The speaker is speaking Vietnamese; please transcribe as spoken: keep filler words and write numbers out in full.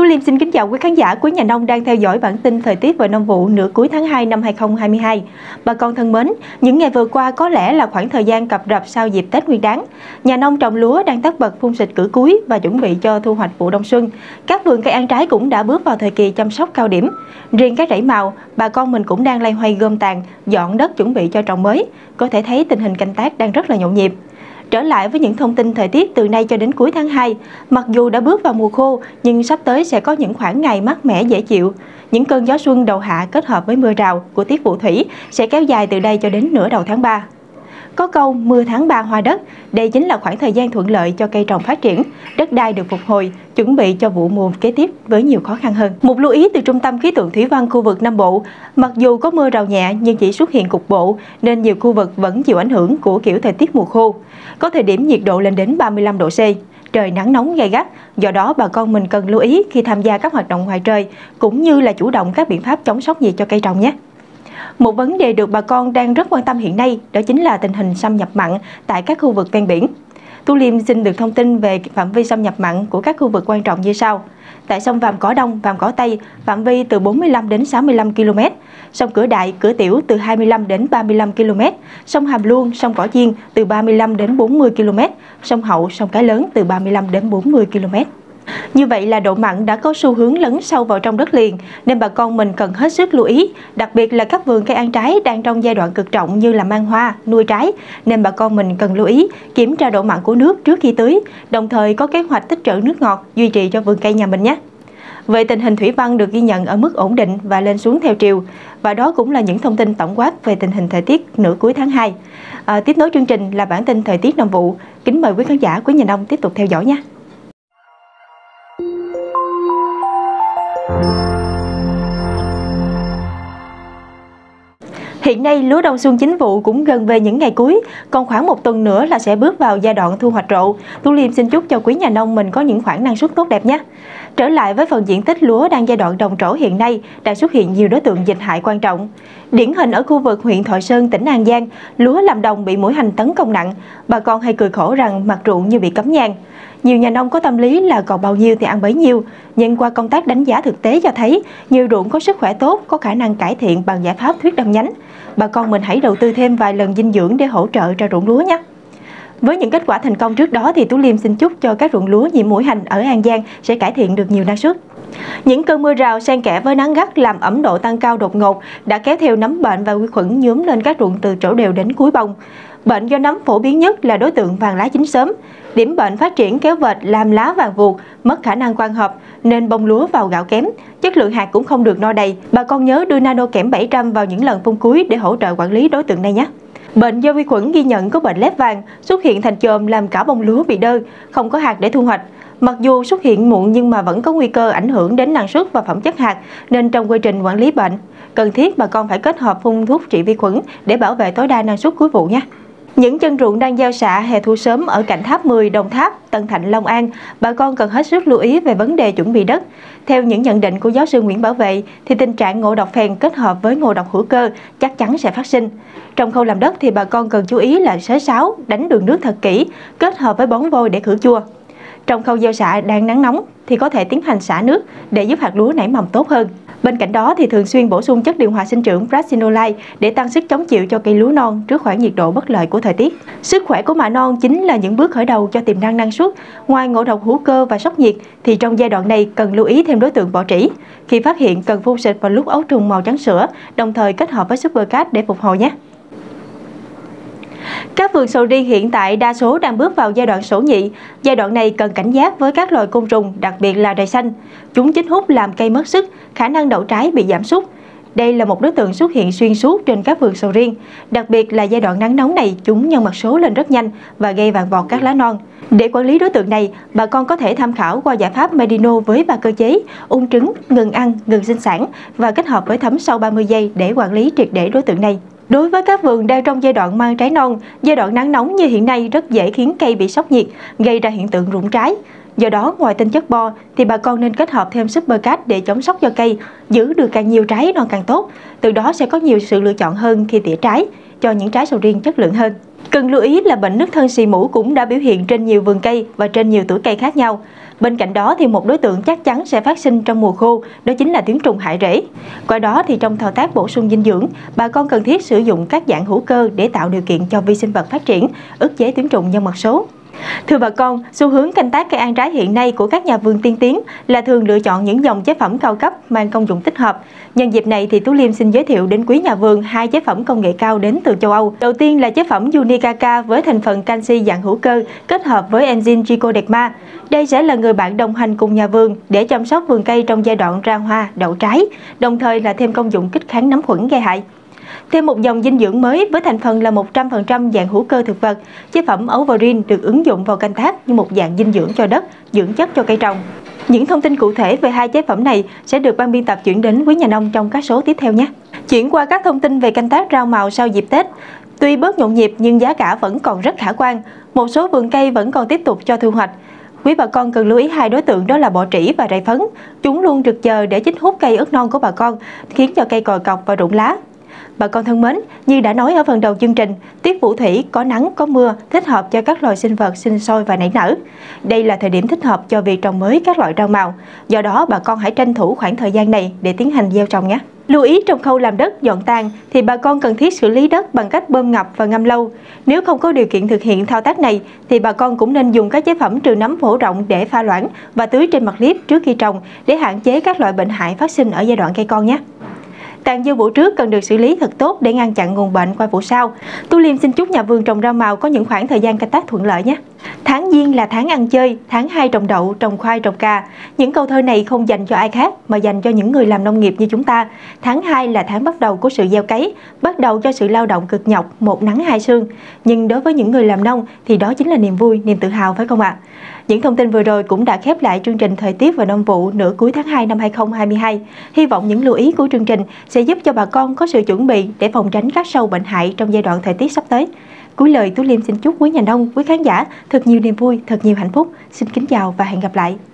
Liêm xin kính chào quý khán giả, quý nhà nông đang theo dõi bản tin thời tiết và nông vụ nửa cuối tháng hai năm hai nghìn không trăm hai mươi hai. Bà con thân mến, những ngày vừa qua có lẽ là khoảng thời gian cập rập sau dịp Tết Nguyên đán. Nhà nông trồng lúa đang tất bật phun xịt cử cuối và chuẩn bị cho thu hoạch vụ đông xuân. Các vườn cây ăn trái cũng đã bước vào thời kỳ chăm sóc cao điểm. Riêng các rẫy màu, bà con mình cũng đang loay hoay gom tàn, dọn đất chuẩn bị cho trồng mới. Có thể thấy tình hình canh tác đang rất là nhộn nhịp. Trở lại với những thông tin thời tiết từ nay cho đến cuối tháng hai, mặc dù đã bước vào mùa khô nhưng sắp tới sẽ có những khoảng ngày mát mẻ dễ chịu. Những cơn gió xuân đầu hạ kết hợp với mưa rào của tiết vụ thủy sẽ kéo dài từ đây cho đến nửa đầu tháng ba. Có câu mưa tháng ba hoa đất, đây chính là khoảng thời gian thuận lợi cho cây trồng phát triển, đất đai được phục hồi, chuẩn bị cho vụ mùa kế tiếp với nhiều khó khăn hơn. Một lưu ý từ Trung tâm Khí tượng Thủy văn khu vực Nam Bộ, mặc dù có mưa rào nhẹ nhưng chỉ xuất hiện cục bộ nên nhiều khu vực vẫn chịu ảnh hưởng của kiểu thời tiết mùa khô. Có thời điểm nhiệt độ lên đến ba mươi lăm độ C, trời nắng nóng gay gắt, do đó bà con mình cần lưu ý khi tham gia các hoạt động ngoài trời cũng như là chủ động các biện pháp chống sốc nhiệt cho cây trồng nhé. Một vấn đề được bà con đang rất quan tâm hiện nay đó chính là tình hình xâm nhập mặn tại các khu vực ven biển. Tú Liêm xin được thông tin về phạm vi xâm nhập mặn của các khu vực quan trọng như sau. Tại sông Vàm Cỏ Đông, Vàm Cỏ Tây, phạm vi từ bốn mươi lăm đến sáu mươi lăm ki lô mét, sông Cửa Đại, Cửa Tiểu từ hai mươi lăm đến ba mươi lăm ki lô mét, sông Hàm Luông, sông Cỏ Chiên từ ba mươi lăm đến bốn mươi ki lô mét, sông Hậu, sông Cái Lớn từ ba mươi lăm đến bốn mươi ki lô mét. Như vậy là độ mặn đã có xu hướng lấn sâu vào trong đất liền nên bà con mình cần hết sức lưu ý, đặc biệt là các vườn cây ăn trái đang trong giai đoạn cực trọng như là mang hoa, nuôi trái nên bà con mình cần lưu ý kiểm tra độ mặn của nước trước khi tưới, đồng thời có kế hoạch tích trữ nước ngọt duy trì cho vườn cây nhà mình nhé. Về tình hình thủy văn được ghi nhận ở mức ổn định và lên xuống theo chiều. Và đó cũng là những thông tin tổng quát về tình hình thời tiết nửa cuối tháng hai. À, tiếp nối chương trình là bản tin thời tiết nông vụ. Kính mời quý khán giả, quý nhà nông tiếp tục theo dõi nhé. Hiện nay lúa đông xuân chính vụ cũng gần về những ngày cuối, còn khoảng một tuần nữa là sẽ bước vào giai đoạn thu hoạch rộ. Tú Liêm xin chúc cho quý nhà nông mình có những khoản năng suất tốt đẹp nhé. Trở lại với phần diện tích lúa đang giai đoạn đồng trổ hiện nay, đang xuất hiện nhiều đối tượng dịch hại quan trọng. Điển hình ở khu vực huyện Thoại Sơn, tỉnh An Giang, lúa làm đồng bị muỗi hành tấn công nặng. Bà con hay cười khổ rằng mặt ruộng như bị cấm nhang. Nhiều nhà nông có tâm lý là còn bao nhiêu thì ăn bấy nhiêu, nhưng qua công tác đánh giá thực tế cho thấy nhiều ruộng có sức khỏe tốt, có khả năng cải thiện bằng giải pháp thuyết đâm nhánh. Bà con mình hãy đầu tư thêm vài lần dinh dưỡng để hỗ trợ cho ruộng lúa nhé. Với những kết quả thành công trước đó thì Tú Liêm xin chúc cho các ruộng lúa nhiễm muỗi hành ở An Giang sẽ cải thiện được nhiều năng suất. Những cơn mưa rào xen kẽ với nắng gắt làm ẩm độ tăng cao đột ngột đã kéo theo nấm bệnh và vi khuẩn nhuốm lên các ruộng từ chỗ đều đến cuối bông. Bệnh do nấm phổ biến nhất là đối tượng vàng lá chín sớm. Điểm bệnh phát triển kéo vệt làm lá vàng vụt, mất khả năng quang hợp nên bông lúa vào gạo kém, chất lượng hạt cũng không được no đầy. Bà con nhớ đưa nano kẽm bảy trăm vào những lần phun cuối để hỗ trợ quản lý đối tượng này nhé. Bệnh do vi khuẩn ghi nhận có bệnh lép vàng xuất hiện thành chòm làm cả bông lúa bị đơ, không có hạt để thu hoạch. Mặc dù xuất hiện muộn nhưng mà vẫn có nguy cơ ảnh hưởng đến năng suất và phẩm chất hạt nên trong quy trình quản lý bệnh, cần thiết bà con phải kết hợp phun thuốc trị vi khuẩn để bảo vệ tối đa năng suất cuối vụ nhé. Những chân ruộng đang gieo xạ hè thu sớm ở cạnh Tháp mười, Đồng Tháp, Tân Thạnh, Long An, bà con cần hết sức lưu ý về vấn đề chuẩn bị đất. Theo những nhận định của giáo sư Nguyễn Bảo Vệ, thì tình trạng ngộ độc phèn kết hợp với ngộ độc hữu cơ chắc chắn sẽ phát sinh. Trong khâu làm đất thì bà con cần chú ý là xới xáo, đánh đường nước thật kỹ, kết hợp với bón vôi để khử chua. Trong khâu gieo xạ đang nắng nóng thì có thể tiến hành xả nước để giúp hạt lúa nảy mầm tốt hơn. Bên cạnh đó thì thường xuyên bổ sung chất điều hòa sinh trưởng Frasinolite để tăng sức chống chịu cho cây lúa non trước khoảng nhiệt độ bất lợi của thời tiết. Sức khỏe của mạ non chính là những bước khởi đầu cho tiềm năng năng suất. Ngoài ngộ độc hữu cơ và sốc nhiệt thì trong giai đoạn này cần lưu ý thêm đối tượng bọ trĩ. Khi phát hiện cần phun xịt vào lúc ấu trùng màu trắng sữa, đồng thời kết hợp với Supercat để phục hồi nhé. Các vườn sầu riêng hiện tại đa số đang bước vào giai đoạn sổ nhị. Giai đoạn này cần cảnh giác với các loài côn trùng, đặc biệt là rầy xanh. Chúng chính hút làm cây mất sức, khả năng đậu trái bị giảm sút. Đây là một đối tượng xuất hiện xuyên suốt trên các vườn sầu riêng. Đặc biệt là giai đoạn nắng nóng này, chúng nhân mật số lên rất nhanh và gây vàng vọt các lá non. Để quản lý đối tượng này, bà con có thể tham khảo qua giải pháp Medino với ba cơ chế: ung trứng, ngừng ăn, ngừng sinh sản và kết hợp với thấm sau ba mươi giây để quản lý triệt để đối tượng này. Đối với các vườn đang trong giai đoạn mang trái non, giai đoạn nắng nóng như hiện nay rất dễ khiến cây bị sốc nhiệt, gây ra hiện tượng rụng trái. Do đó, ngoài tinh chất bo thì bà con nên kết hợp thêm Supercat để chống sốc cho cây, giữ được càng nhiều trái non càng tốt. Từ đó sẽ có nhiều sự lựa chọn hơn khi tỉa trái, cho những trái sầu riêng chất lượng hơn. Cần lưu ý là bệnh nứt thân xì mủ cũng đã biểu hiện trên nhiều vườn cây và trên nhiều tuổi cây khác nhau. Bên cạnh đó thì một đối tượng chắc chắn sẽ phát sinh trong mùa khô, đó chính là tuyến trùng hại rễ. Qua đó thì trong thao tác bổ sung dinh dưỡng, bà con cần thiết sử dụng các dạng hữu cơ để tạo điều kiện cho vi sinh vật phát triển, ức chế tuyến trùng nhân mật số. Thưa bà con, xu hướng canh tác cây ăn trái hiện nay của các nhà vườn tiên tiến là thường lựa chọn những dòng chế phẩm cao cấp mang công dụng tích hợp. Nhân dịp này thì Tú Liêm xin giới thiệu đến quý nhà vườn hai chế phẩm công nghệ cao đến từ châu Âu. Đầu tiên là chế phẩm Unicaka với thành phần canxi dạng hữu cơ kết hợp với enzyme Trichoderma. Đây sẽ là người bạn đồng hành cùng nhà vườn để chăm sóc vườn cây trong giai đoạn ra hoa, đậu trái, đồng thời là thêm công dụng kích kháng nấm khuẩn gây hại. Thêm một dòng dinh dưỡng mới với thành phần là một trăm phần trăm dạng hữu cơ thực vật, chế phẩm Overgreen được ứng dụng vào canh tác như một dạng dinh dưỡng cho đất, dưỡng chất cho cây trồng. Những thông tin cụ thể về hai chế phẩm này sẽ được ban biên tập chuyển đến quý nhà nông trong các số tiếp theo nhé. Chuyển qua các thông tin về canh tác rau màu sau dịp Tết. Tuy bớt nhộn nhịp nhưng giá cả vẫn còn rất khả quan, một số vườn cây vẫn còn tiếp tục cho thu hoạch. Quý bà con cần lưu ý hai đối tượng đó là bọ trĩ và rầy phấn. Chúng luôn trực chờ để chích hút cây ớt non của bà con, khiến cho cây còi cọc và rụng lá. Bà con thân mến, như đã nói ở phần đầu chương trình, tiết vũ thủy có nắng, có mưa, thích hợp cho các loài sinh vật sinh sôi và nảy nở. Đây là thời điểm thích hợp cho việc trồng mới các loại rau màu. Do đó, bà con hãy tranh thủ khoảng thời gian này để tiến hành gieo trồng nhé. Lưu ý trong khâu làm đất, dọn tàn thì bà con cần thiết xử lý đất bằng cách bơm ngập và ngâm lâu. Nếu không có điều kiện thực hiện thao tác này thì bà con cũng nên dùng các chế phẩm trừ nấm phổ rộng để pha loãng và tưới trên mặt liếp trước khi trồng để hạn chế các loại bệnh hại phát sinh ở giai đoạn cây con nhé. Tàn dư vụ trước cần được xử lý thật tốt để ngăn chặn nguồn bệnh qua vụ sau. Tú Liêm xin chúc nhà vườn trồng rau màu có những khoảng thời gian canh tác thuận lợi nhé. Tháng Giêng là tháng ăn chơi, tháng hai trồng đậu, trồng khoai, trồng cà. Những câu thơ này không dành cho ai khác mà dành cho những người làm nông nghiệp như chúng ta. Tháng hai là tháng bắt đầu của sự gieo cấy, bắt đầu cho sự lao động cực nhọc, một nắng hai sương. Nhưng đối với những người làm nông thì đó chính là niềm vui, niềm tự hào phải không ạ? Những thông tin vừa rồi cũng đã khép lại chương trình Thời tiết và nông vụ nửa cuối tháng hai năm hai nghìn không trăm hai mươi hai. Hy vọng những lưu ý của chương trình sẽ giúp cho bà con có sự chuẩn bị để phòng tránh các sâu bệnh hại trong giai đoạn thời tiết sắp tới. Cuối lời, Tú Liêm xin chúc quý nhà nông, quý khán giả thật nhiều niềm vui, thật nhiều hạnh phúc. Xin kính chào và hẹn gặp lại.